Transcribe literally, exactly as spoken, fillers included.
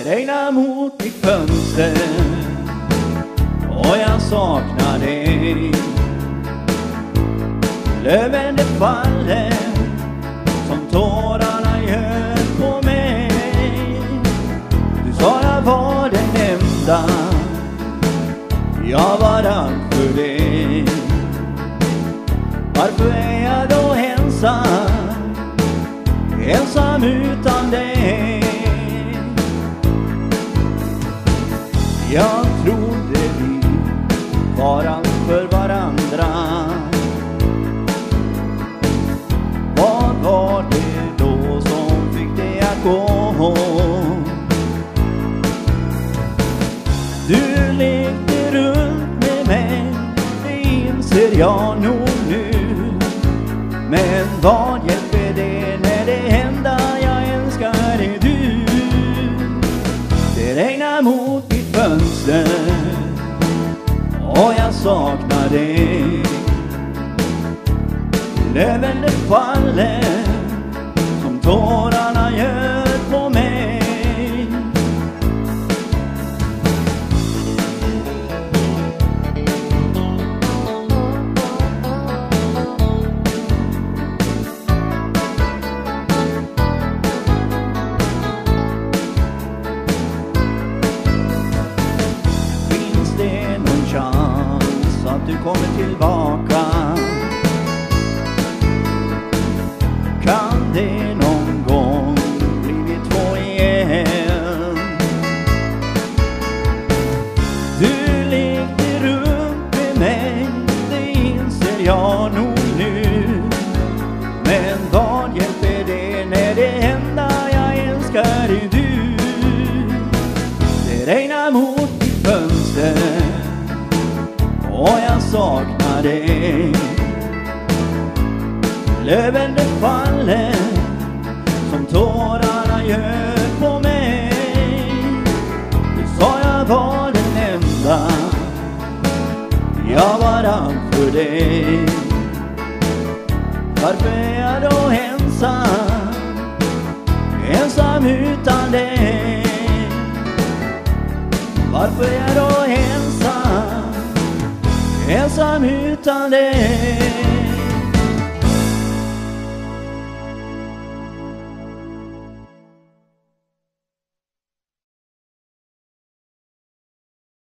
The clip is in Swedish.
regnar mot mitt fönster och jag saknar dig. Löven det faller som tårarna gör på mig. Du sa jag var den enda, jag var allt för dig. Varför är jag då ensam, ensam utan dig? Jag trodde vi var allt för varandra. Vad var det då som fick dig att gå? Du lekte runt med mig, det inser jag nog nu. Men vad hjälper det när det enda jag älskar är du? Det regnar mot mitt fönster och jag saknar dig. Löven det faller som tårarna gör på mig. Finns det någon chans att du kommer tillbaka? Kan det någon gång bli vi två igen? Du lekte runt med mig, det inser jag nog nu. Men vad hjälper det när det enda jag älskar är du? Det regnar mot mitt fönster och jag saknar dig. Löven det faller som tårarna gör på mig. Du sa jag var den enda, jag var allt för dig. Varför är jag då ensam, ensam utan dig? Varför är jag då ensam, ensam utan dig?